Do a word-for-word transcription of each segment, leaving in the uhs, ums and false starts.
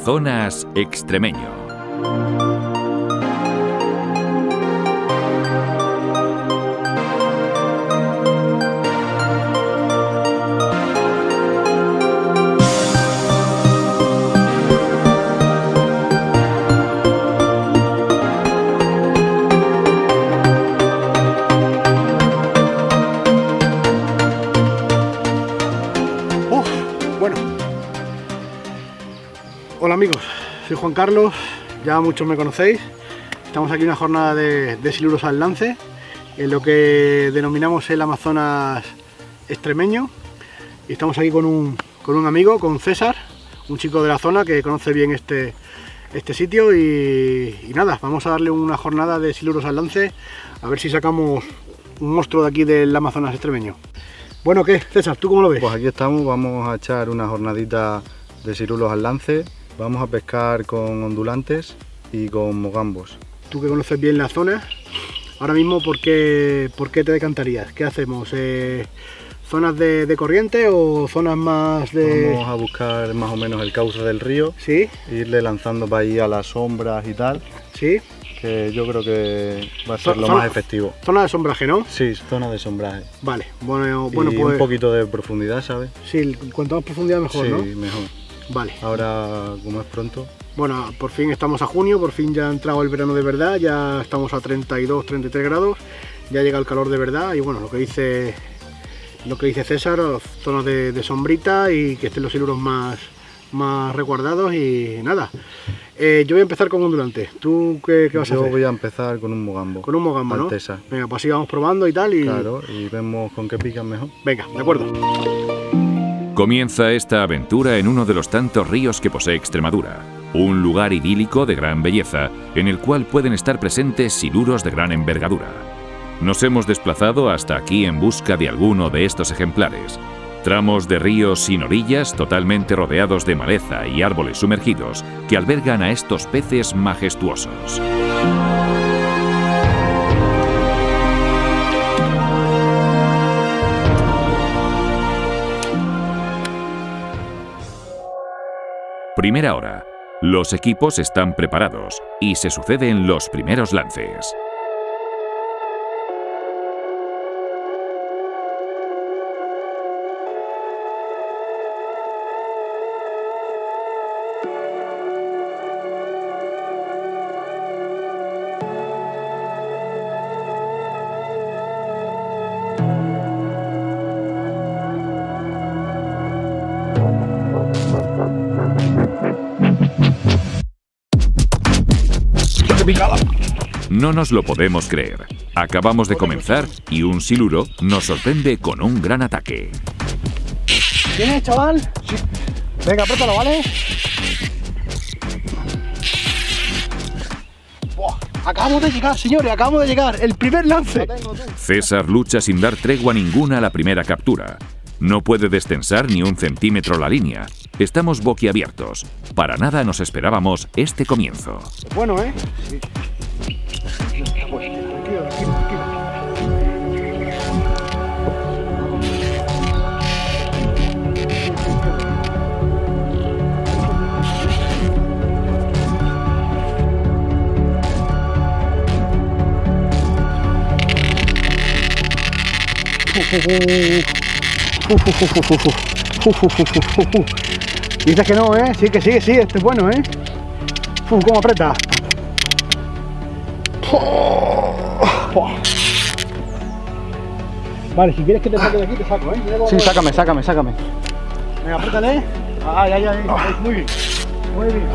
Amazonas extremeño. Hola amigos, soy Juan Carlos, ya muchos me conocéis. Estamos aquí en una jornada de, de siluros al lance, en lo que denominamos el Amazonas extremeño. Y estamos aquí con un, con un amigo, con César, un chico de la zona que conoce bien este, este sitio. Y, y nada, vamos a darle una jornada de siluros al lance, a ver si sacamos un monstruo de aquí del Amazonas extremeño. Bueno, ¿qué, César? ¿Tú cómo lo ves? Pues aquí estamos, vamos a echar una jornadita de siluros al lance. Vamos a pescar con ondulantes y con mogambos. Tú que conoces bien la zona, ahora mismo, ¿por qué, por qué te decantarías? ¿Qué hacemos? Eh, ¿Zonas de, de corriente o zonas más de...? Vamos a buscar más o menos el cauce del río. ¿Sí? E irle lanzando para ahí a las sombras y tal. ¿Sí? Que yo creo que va a ser lo zona, más efectivo. Zona de sombraje, ¿no? Sí, zona de sombraje. Vale, bueno, bueno y pues... un poquito de profundidad, ¿sabes? Sí, cuanto más profundidad mejor, sí, ¿no? Sí, mejor. Vale. Ahora, como es pronto... Bueno, por fin estamos a junio, por fin ya ha entrado el verano de verdad, ya estamos a treinta y dos, treinta y tres grados, ya llega el calor de verdad. Y bueno, lo que dice lo que dice César, zonas de, de sombrita y que estén los siluros más, más resguardados. Y nada, eh, yo voy a empezar con ondulante. ¿Tú qué, qué vas yo a hacer? Yo voy a empezar con un mogambo. Con un mogambo, ¿no? Altesa. Venga, pues así vamos probando y tal. Y... Claro, y vemos con qué pican mejor. Venga, de acuerdo. Comienza esta aventura en uno de los tantos ríos que posee Extremadura, un lugar idílico de gran belleza en el cual pueden estar presentes siluros de gran envergadura. Nos hemos desplazado hasta aquí en busca de alguno de estos ejemplares. Tramos de ríos sin orillas, totalmente rodeados de maleza y árboles sumergidos, que albergan a estos peces majestuosos. Primera hora. Los equipos están preparados y se suceden los primeros lances. No nos lo podemos creer. Acabamos de comenzar y un siluro nos sorprende con un gran ataque. ¿Tienes, chaval? Sí. Venga, apriétalo, ¿vale? Buah, acabamos de llegar, señores, acabamos de llegar. El primer lance. César lucha sin dar tregua ninguna a la primera captura. No puede descensar ni un centímetro la línea. Estamos boquiabiertos. Para nada nos esperábamos este comienzo. Bueno, ¿eh? Sí. Dices que no, ¿eh? Sí, que sí, sí, este es bueno, ¿eh? Uf, ¿cómo aprieta? Vale, si quieres que te saque de aquí, te saco, ¿eh? Sí, sácame, sácame, sácame. Venga, apriétale. Ay, ay, ay. Muy bien, muy bien.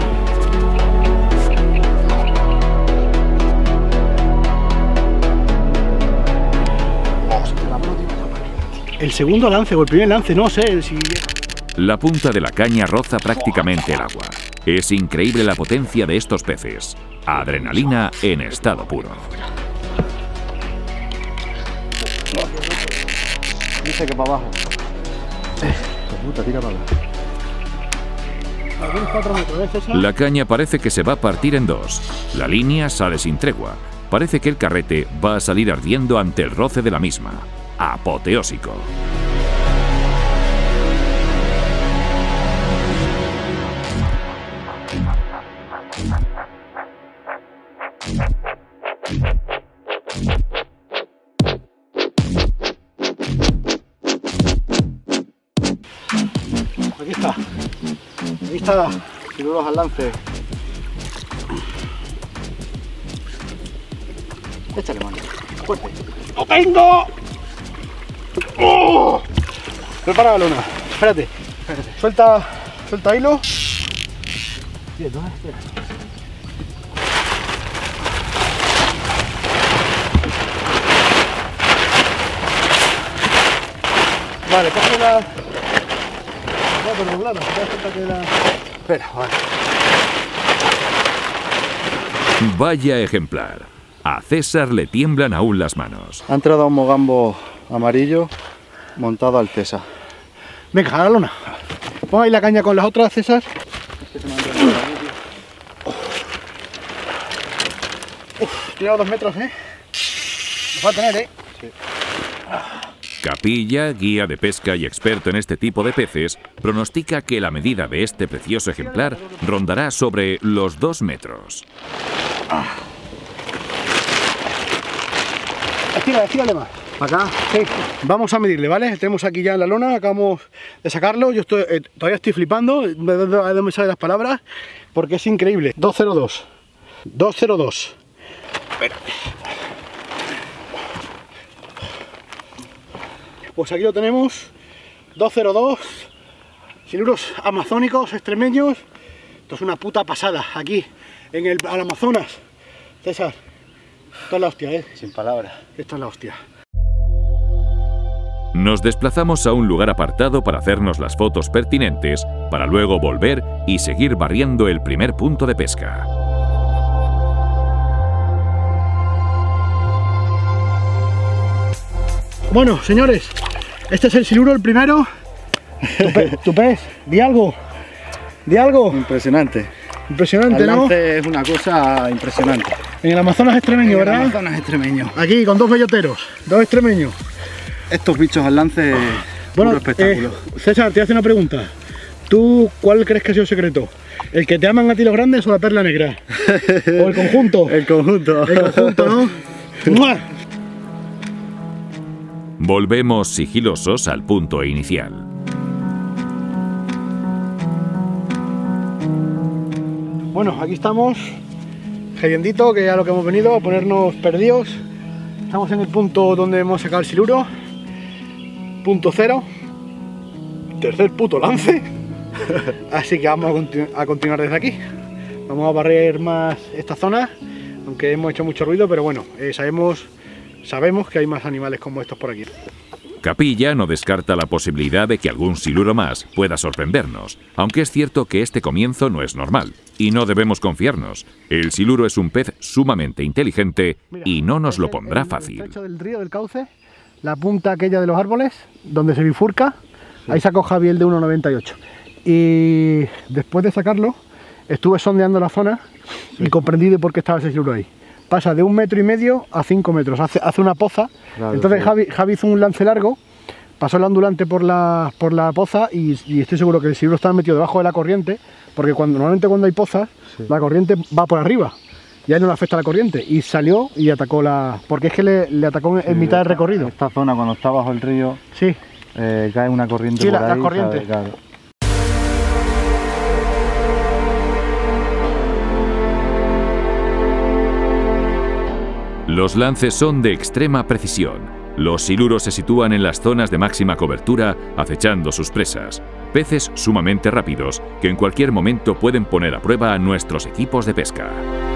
El segundo lance o el primer lance, no sé si... La punta de la caña roza prácticamente el agua. Es increíble la potencia de estos peces. Adrenalina en estado puro. Dice que para abajo. Puta, tira para abajo. La caña parece que se va a partir en dos. La línea sale sin tregua. Parece que el carrete va a salir ardiendo ante el roce de la misma. Apoteósico. aquí está. Ahí está, siluros al lance. Échale mano, fuerte. ¡Lo tengo! ¡Oh! Prepara la lona. Espérate, espérate. Suelta, suelta hilo. Bien, ¿dónde espera? Vale, coge la... No, pero claro, te das cuenta que la... Espera, vale. Vaya ejemplar. A César le tiemblan aún las manos. Ha entrado un mogambo amarillo montado al César. Venga, a la lona. Pon ahí la caña con las otras, César. Uf, tirado dos metros, ¿eh? Nos va a tener, ¿eh? Sí. Capilla, guía de pesca y experto en este tipo de peces, pronostica que la medida de este precioso ejemplar rondará sobre los dos metros. Estira, estírale más. ¿Para acá? Sí. Vamos a medirle, ¿vale? Tenemos aquí ya en la lona, acabamos de sacarlo. Yo estoy, eh, todavía estoy flipando, de dónde me salen las palabras, porque es increíble. dos cero dos. dos cero dos. Espera. Pues aquí lo tenemos, dos cero dos, siluros amazónicos extremeños. Esto es una puta pasada, aquí, en el al Amazonas. César, esto es la hostia, ¿eh? Sin palabras. Esto es la hostia. Nos desplazamos a un lugar apartado para hacernos las fotos pertinentes, para luego volver y seguir barriendo el primer punto de pesca. Bueno, señores, este es el siluro, el primero. Tu, pe tu pez, di algo, di algo. Impresionante. Impresionante, el ¿no? lance es una cosa impresionante. En el Amazonas extremeño, en ¿verdad? el Amazonas extremeño. Aquí, con dos belloteros, dos extremeños. Estos bichos al lance, bueno, un espectáculo. Eh, César, te voy a hacer una pregunta. ¿Tú cuál crees que ha sido el secreto? ¿El que te aman a ti los grandes o la perla negra? ¿O el conjunto? El conjunto. El conjunto, ¿no? ¡Mua! Volvemos sigilosos al punto inicial. Bueno, aquí estamos, gediendito, que a lo que hemos venido, a ponernos perdidos. Estamos en el punto donde hemos sacado el siluro. Punto cero. Tercer puto lance. Así que vamos a, continu a continuar desde aquí. Vamos a barrer más esta zona, aunque hemos hecho mucho ruido, pero bueno, eh, sabemos... Sabemos que hay más animales como estos por aquí. Capilla no descarta la posibilidad de que algún siluro más pueda sorprendernos, aunque es cierto que este comienzo no es normal, y no debemos confiarnos. El siluro es un pez sumamente inteligente y no nos lo pondrá fácil. En el estrecho del río, del cauce, la punta aquella de los árboles, donde se bifurca, sí. Ahí sacó Javi el de uno noventa y ocho. Y después de sacarlo, estuve sondeando la zona, sí. Y comprendí de por qué estaba ese siluro ahí. Pasa de un metro y medio a cinco metros, hace, hace una poza. Claro, entonces Javi, Javi hizo un lance largo, pasó el ondulante por la, por la poza y, y estoy seguro que el siluro estaba metido debajo de la corriente, porque cuando, normalmente cuando hay pozas, sí. La corriente va por arriba y ahí no le afecta la corriente, y salió y atacó la... porque es que le, le atacó en, sí, en mitad del recorrido. Esta zona, cuando está bajo el río, sí. eh, cae una corriente, sí, por la, ahí, la corriente. ¿sabes? Claro. Los lances son de extrema precisión. Los siluros se sitúan en las zonas de máxima cobertura, acechando sus presas. Peces sumamente rápidos, que en cualquier momento pueden poner a prueba a nuestros equipos de pesca.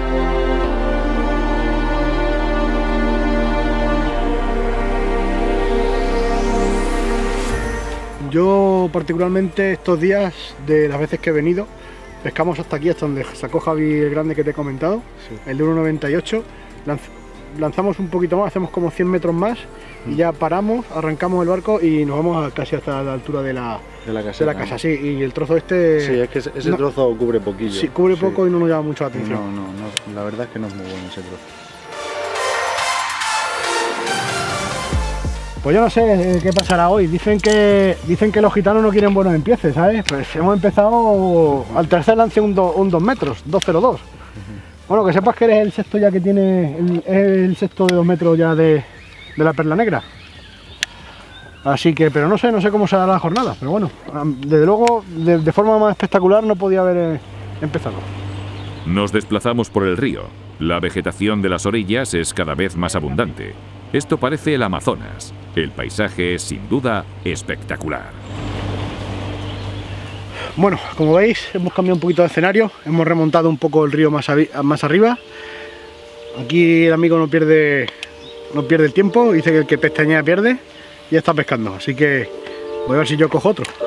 Yo particularmente estos días, de las veces que he venido, pescamos hasta aquí, hasta donde sacó Javi el grande que te he comentado, sí. El de uno noventa y ocho. Lanz lanzamos un poquito más, hacemos como cien metros más y ya paramos, arrancamos el barco y nos vamos a casi hasta la altura de la, de la, caseta, de la casa, sí, y el trozo este... Sí, es que ese, ese no, trozo cubre poquillo. Sí, cubre sí. poco y no nos llama mucho la atención. No, no, no, la verdad es que no es muy bueno ese trozo. Pues yo no sé qué pasará hoy, dicen que dicen que los gitanos no quieren buenos empieces, ¿sabes? Pues hemos empezado al tercer lance un, do, un dos metros, dos cero dos. Bueno, que sepas que eres el sexto ya que tiene, el, el sexto de dos metros ya de, de la perla negra. Así que, pero no sé, no sé cómo será la jornada, pero bueno, desde luego, de, de forma más espectacular no podía haber empezado. Nos desplazamos por el río. La vegetación de las orillas es cada vez más abundante. Esto parece el Amazonas. El paisaje es sin duda espectacular. Bueno, como veis, hemos cambiado un poquito de escenario, hemos remontado un poco el río más, más arriba. Aquí el amigo no pierde, no pierde el tiempo, dice que el que pestañea pierde y ya está pescando, así que voy a ver si yo cojo otro.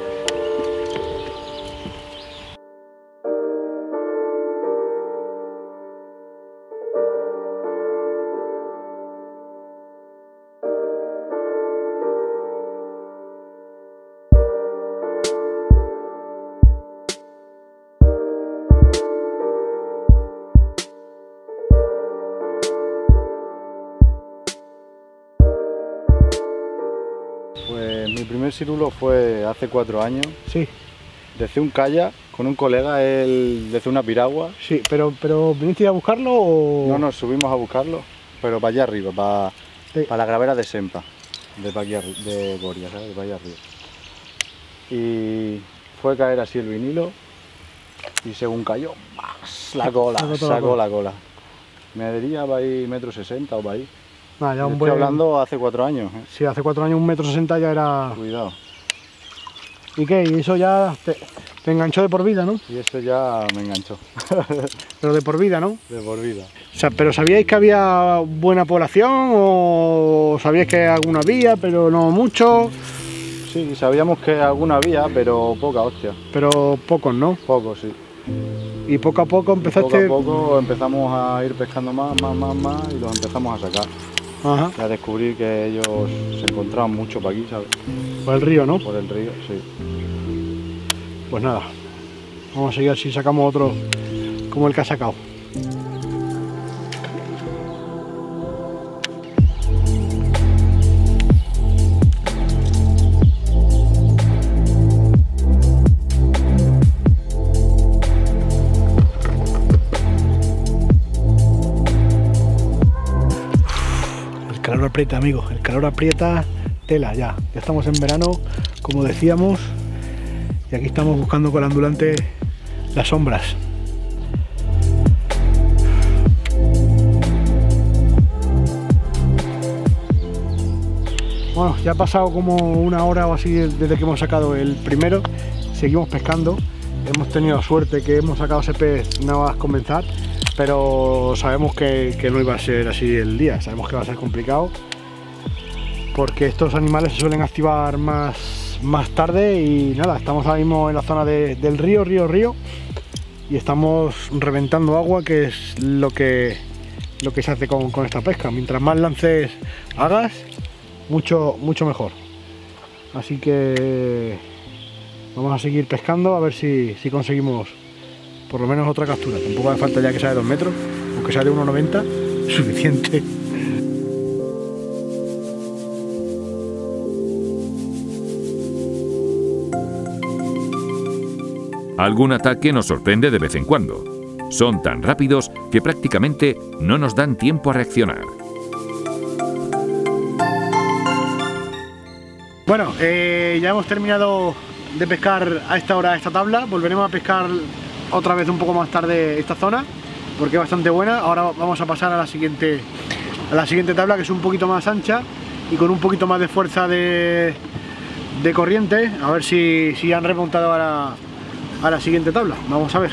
Pues mi primer cirulo fue hace cuatro años. Sí. Desde un kayak con un colega, él desde una piragua. Sí, pero, pero ¿viniste a buscarlo o...? No, nos subimos a buscarlo, pero para allá arriba, para, sí. para la gravera de Sempa, de, pa aquí de Boria, ¿sabes? De para allá arriba. Y fue a caer así el vinilo y según cayó, ¡más! La cola, sacó, sacó la cola. Me diría para ahí metro sesenta o para ahí. Ah, ya un estoy buen... hablando hace cuatro años. ¿eh? Sí, hace cuatro años un metro sesenta ya era... Cuidado. ¿Y qué? Y eso ya te, te enganchó de por vida, ¿no? Y eso ya me enganchó. Pero de por vida, ¿no? De por vida. O sea, ¿pero sabíais que había buena población o sabíais que alguna había, pero no mucho? Sí, sabíamos que alguna había, pero poca, hostia. Pero pocos, ¿no? Pocos, sí. Y poco a poco empezaste... Poco a poco empezamos a ir pescando más, más, más, más y los empezamos a sacar. Ajá. Y a descubrir que ellos se encontraban mucho por aquí, ¿sabes? Por el río, ¿no? Por el río, sí. Pues nada, vamos a seguir si sacamos otro como el que ha sacado. El calor aprieta, amigos, el calor aprieta tela ya. Ya estamos en verano, como decíamos. Y aquí estamos buscando con el ondulante las sombras. Bueno, ya ha pasado como una hora o así desde que hemos sacado el primero. Seguimos pescando. Hemos tenido suerte que hemos sacado ese pez nada más comenzar, pero sabemos que, que no iba a ser así el día. Sabemos que va a ser complicado porque estos animales se suelen activar más más tarde y nada, estamos ahora mismo en la zona de, del río, río, río y estamos reventando agua, que es lo que lo que se hace con, con esta pesca. Mientras más lances hagas, mucho, mucho mejor. Así que vamos a seguir pescando a ver si, si conseguimos por lo menos otra captura. Tampoco hace falta ya que sea de dos metros, aunque sea de uno noventa, suficiente. Algún ataque nos sorprende de vez en cuando. Son tan rápidos que prácticamente no nos dan tiempo a reaccionar. Bueno, eh, ya hemos terminado de pescar a esta hora esta tabla. Volveremos a pescar otra vez un poco más tarde esta zona, porque es bastante buena. Ahora vamos a pasar a la siguiente, a la siguiente tabla, que es un poquito más ancha y con un poquito más de fuerza de, de corriente. A ver si, si han remontado a la, a la siguiente tabla. Vamos a ver.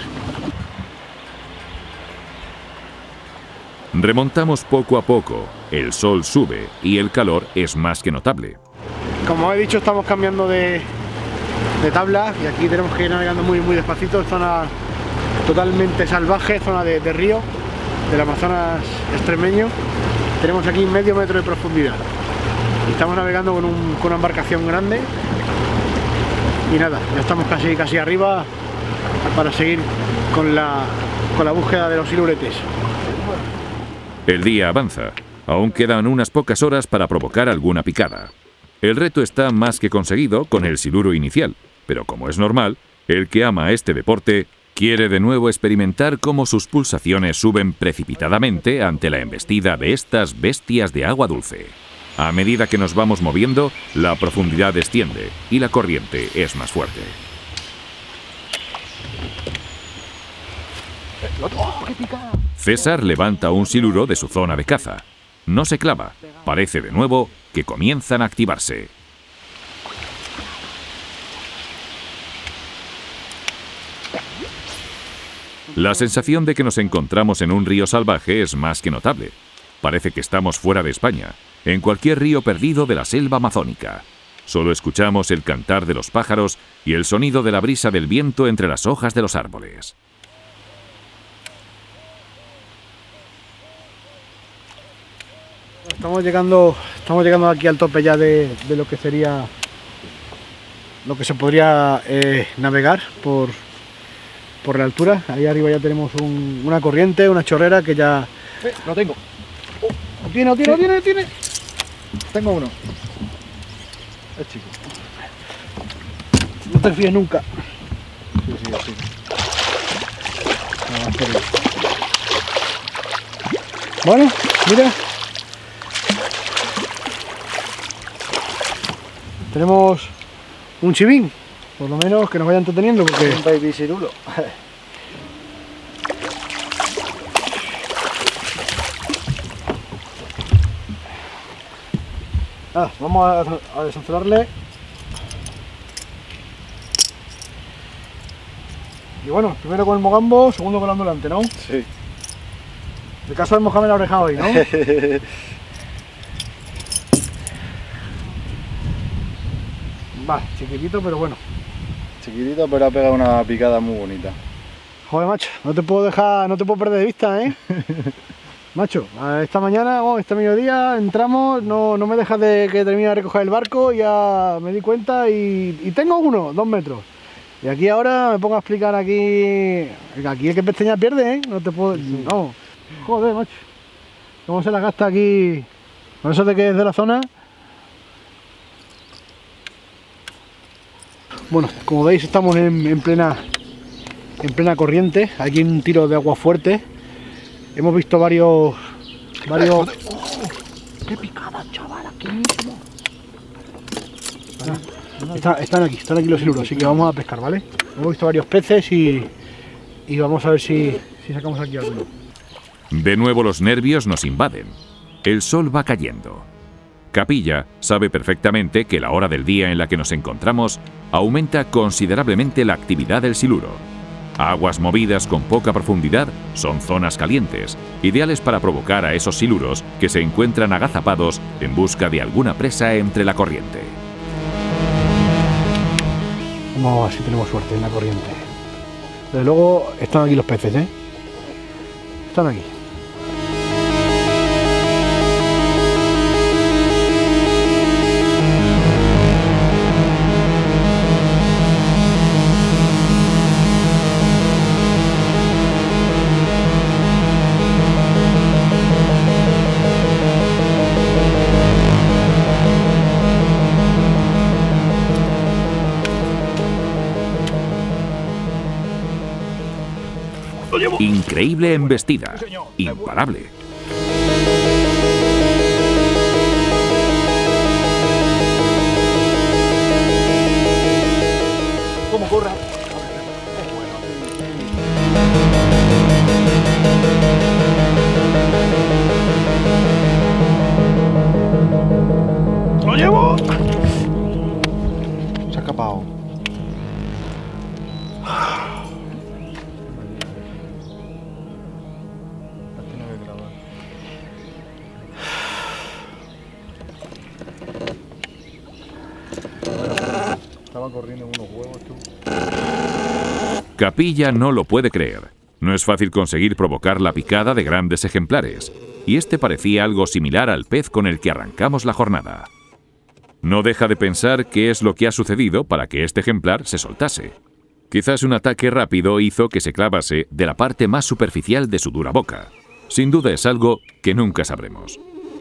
Remontamos poco a poco. El sol sube y el calor es más que notable. Como he dicho, estamos cambiando de, de tabla y aquí tenemos que ir navegando muy muy despacito. Zona totalmente salvaje, zona de, de río del Amazonas extremeño. Tenemos aquí medio metro de profundidad. Estamos navegando con, un, con una embarcación grande y nada, ya estamos casi casi arriba para seguir con la, con la búsqueda de los siluretes. El día avanza. Aún quedan unas pocas horas para provocar alguna picada. El reto está más que conseguido con el siluro inicial, pero como es normal, el que ama este deporte quiere de nuevo experimentar cómo sus pulsaciones suben precipitadamente ante la embestida de estas bestias de agua dulce. A medida que nos vamos moviendo, la profundidad desciende y la corriente es más fuerte. César levanta un siluro de su zona de caza. No se clava. Parece de nuevo que comienzan a activarse. La sensación de que nos encontramos en un río salvaje es más que notable. Parece que estamos fuera de España, en cualquier río perdido de la selva amazónica. Solo escuchamos el cantar de los pájaros y el sonido de la brisa del viento entre las hojas de los árboles. Estamos llegando, estamos llegando aquí al tope ya de, de lo que sería, lo que se podría eh, navegar por, por la altura. Ahí arriba ya tenemos un, una corriente, una chorrera que ya... Eh, lo tengo. Oh, ¿Lo tiene, lo tiene, lo tiene, lo tiene? Tengo uno. Es chico. No te fíes nunca. Sí, sí, sí. Bueno, mira. Tenemos un chivín, por lo menos que nos vaya entreteniendo porque... Un baby cirulo. Ah, vamos a, a desanzularle. Y bueno, primero con el mogambo, segundo con el ambulante, ¿no? Sí. De caso de Mohamed la oreja hoy, ¿no? Va, chiquitito, pero bueno. Chiquitito, pero ha pegado una picada muy bonita. Joder, macho, no te puedo dejar, no te puedo perder de vista, ¿eh? Macho, esta mañana, oh, este mediodía, entramos, no, no me dejas de que termine de recoger el barco, ya me di cuenta y, y tengo uno, dos metros. Y aquí ahora me pongo a explicar aquí, aquí el que pesteña pierde, ¿eh? No te puedo, no, joder, macho. ¿Cómo se la gasta aquí? Con eso de que es de la zona. Bueno, como veis estamos en, en plena, en plena corriente, aquí hay un tiro de agua fuerte. Hemos visto varios... varios... ¡Oh! ¡Qué picada, chaval! Aquí mismo. Ah, está, están aquí, están aquí los siluros, así que vamos a pescar, ¿vale? Hemos visto varios peces y, y vamos a ver si, si sacamos aquí alguno. De nuevo los nervios nos invaden. El sol va cayendo. Capilla sabe perfectamente que la hora del día en la que nos encontramos aumenta considerablemente la actividad del siluro. Aguas movidas con poca profundidad son zonas calientes, ideales para provocar a esos siluros que se encuentran agazapados en busca de alguna presa entre la corriente. Vamos a ver si tenemos suerte en la corriente. Desde luego están aquí los peces, ¿eh? Están aquí. Increíble embestida, imparable. ¿Cómo corra? ¡Lo llevo! Se ha escapado. Estaba corriendo unos huevos, tú. Capilla no lo puede creer. No es fácil conseguir provocar la picada de grandes ejemplares, y este parecía algo similar al pez con el que arrancamos la jornada. No deja de pensar qué es lo que ha sucedido para que este ejemplar se soltase. Quizás un ataque rápido hizo que se clavase de la parte más superficial de su dura boca. Sin duda es algo que nunca sabremos.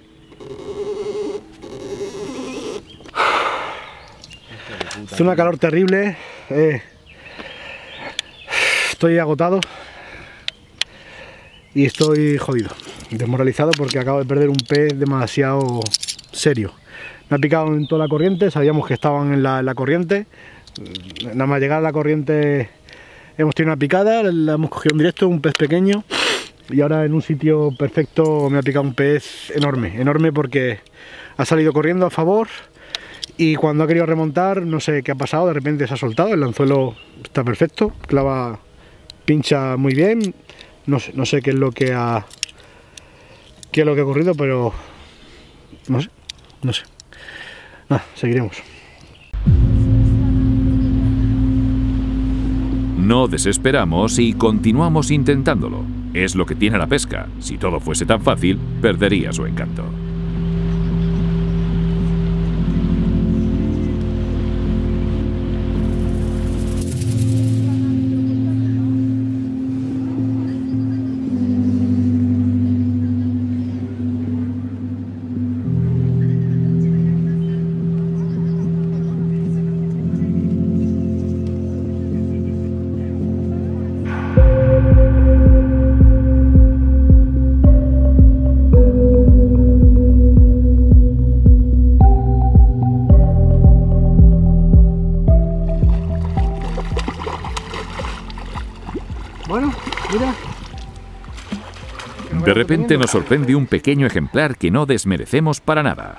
Hace una calor terrible, eh, estoy agotado y estoy jodido, desmoralizado porque acabo de perder un pez demasiado serio. Me ha picado en toda la corriente, sabíamos que estaban en la, en la corriente. Nada más llegar a la corriente hemos tenido una picada, la hemos cogido en directo, un pez pequeño. Y ahora en un sitio perfecto me ha picado un pez enorme, enorme porque ha salido corriendo a favor. Y cuando ha querido remontar, no sé qué ha pasado, de repente se ha soltado, el anzuelo está perfecto, clava, pincha muy bien, no sé, no sé qué es lo que ha qué es lo que ha ocurrido, pero no sé, no sé. Nada, seguiremos. No desesperamos y continuamos intentándolo. Es lo que tiene la pesca. Si todo fuese tan fácil, perdería su encanto. Bueno, mira. De repente nos sorprende un pequeño ejemplar que no desmerecemos para nada.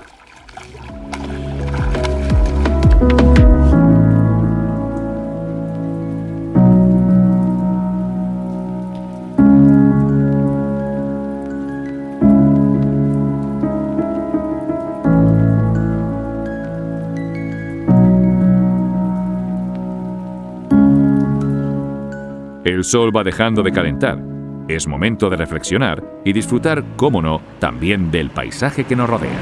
El sol va dejando de calentar. Es momento de reflexionar y disfrutar, cómo no, también del paisaje que nos rodea.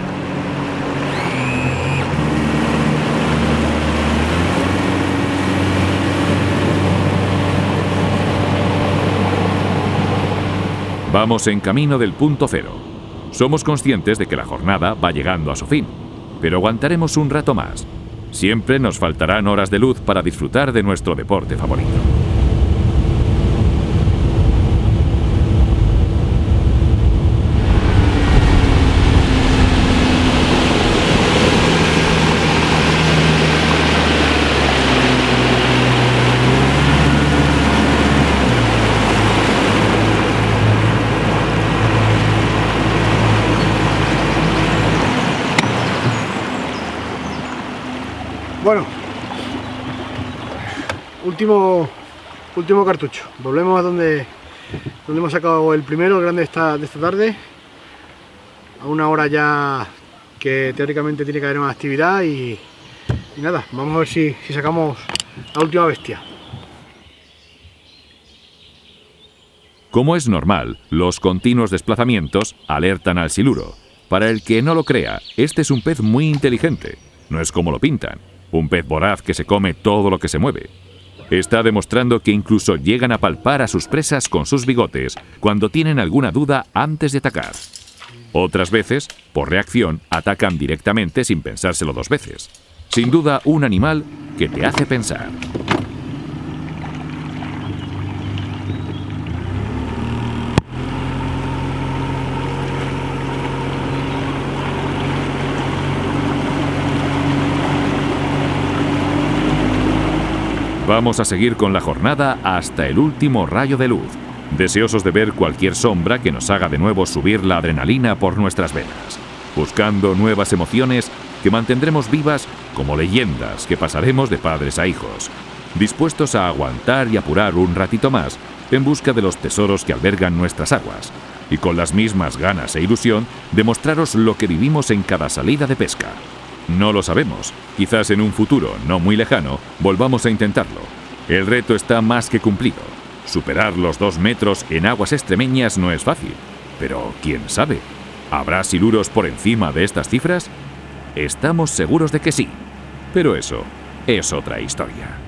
Vamos en camino del punto cero. Somos conscientes de que la jornada va llegando a su fin, pero aguantaremos un rato más. Siempre nos faltarán horas de luz para disfrutar de nuestro deporte favorito. Bueno, último, último cartucho. Volvemos a donde, donde hemos sacado el primero, el grande de esta, de esta tarde. A una hora ya que teóricamente tiene que haber más actividad y, y nada, vamos a ver si, si sacamos la última bestia. Como es normal, los continuos desplazamientos alertan al siluro. Para el que no lo crea, este es un pez muy inteligente. No es como lo pintan. Un pez voraz que se come todo lo que se mueve. Está demostrando que incluso llegan a palpar a sus presas con sus bigotes cuando tienen alguna duda antes de atacar. Otras veces, por reacción, atacan directamente sin pensárselo dos veces. Sin duda, un animal que te hace pensar. Vamos a seguir con la jornada hasta el último rayo de luz, deseosos de ver cualquier sombra que nos haga de nuevo subir la adrenalina por nuestras venas, buscando nuevas emociones que mantendremos vivas como leyendas que pasaremos de padres a hijos, dispuestos a aguantar y apurar un ratito más en busca de los tesoros que albergan nuestras aguas, y con las mismas ganas e ilusión de mostraros lo que vivimos en cada salida de pesca. No lo sabemos, quizás en un futuro no muy lejano volvamos a intentarlo. El reto está más que cumplido. Superar los dos metros en aguas extremeñas no es fácil, pero quién sabe, ¿habrá siluros por encima de estas cifras? Estamos seguros de que sí, pero eso es otra historia.